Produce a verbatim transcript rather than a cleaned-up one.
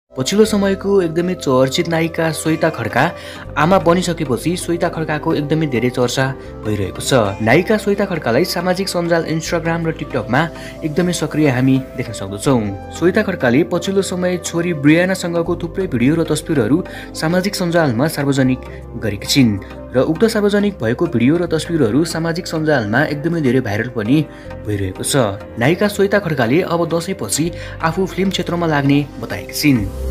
पछिल्लो समयको एकदमै चर्चित नायिका श्वेता खड्का आमा बनिसकेपछि श्वेता खड्काको एकदमै धेरै चर्चा भइरहेको छ। नायिका श्वेता खड्कालाई सामाजिक सञ्जाल इन्स्टाग्राम र टिकटकमा एकदमै सक्रिय हामी देख्न सक्दछौँ। श्वेता खड्काले पछिल्लो समय छोरी ब्रियानासँगको थुप्रै भिडियो र तस्बिरहरू सामाजिक सञ्जालमा सार्वजनिक गरेकी छिन् र उक्त सार्वजनिक भएको भिडियो र तस्बिरहरू सामाजिक सञ्जालमा एकदमै धेरै भाइरल पनि भइरहेको छ। नायिका श्वेता खड्काले अब दशैंपछि आफू फिल्म क्षेत्रमा लाग्ने बताएकी छिन्।